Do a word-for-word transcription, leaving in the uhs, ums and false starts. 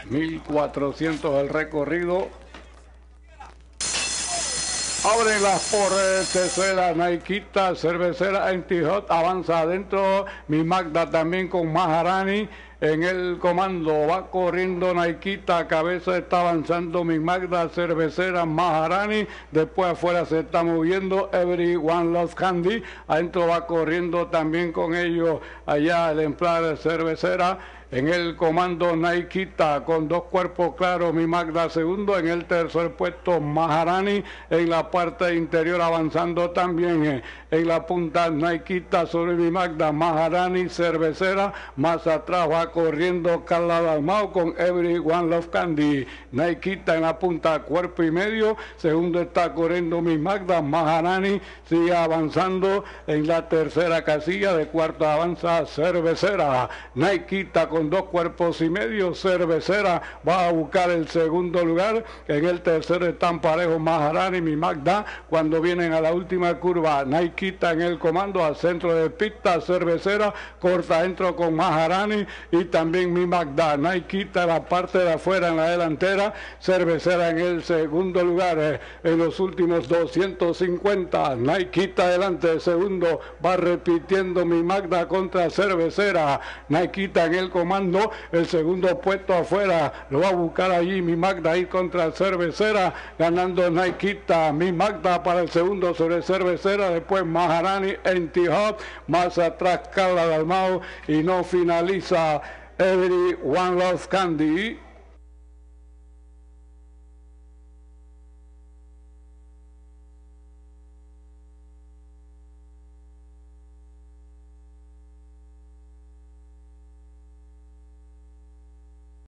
mil cuatrocientos el recorrido. Abren las por tercera, Naikita, cervecera Anti-Hot, avanza adentro, Mi Magda también con Maharani. En el comando va corriendo Naikita, cabeza está avanzando Mi Magda, cervecera Maharani, después afuera se está moviendo Everyone Loves Candy, adentro va corriendo también con ellos allá el ejemplar cervecera. En el comando Naikita con dos cuerpos claros, Mi Magda segundo, en el tercer puesto Maharani, en la parte interior avanzando también en la punta Naikita sobre Mi Magda, Maharani, cervecera, más atrás va corriendo Carla Dalmau con Everyone Love Candy. Naikita en la punta, cuerpo y medio, segundo está corriendo Mi Magda, Maharani sigue avanzando en la tercera casilla, de cuarto avanza cervecera. Naikita con dos cuerpos y medio, cervecera va a buscar el segundo lugar, en el tercero están parejos Maharani y Mi Magda. Cuando vienen a la última curva, Naikita en el comando al centro de pista, cervecera corta adentro con Maharani y también Mi Magda. Naikita la parte de afuera en la delantera, cervecera en el segundo lugar, eh, en los últimos doscientos cincuenta, Naikita adelante, segundo va repitiendo Mi Magda contra cervecera. Naikita en el comando, el segundo puesto afuera lo va a buscar allí Mi Magda ir contra cervecera, ganando Naikita. Mi Magda para el segundo sobre cervecera, después Maharani, Anti-Hot, más atrás Carla Dalmau y no finaliza Everyone Loves Candy.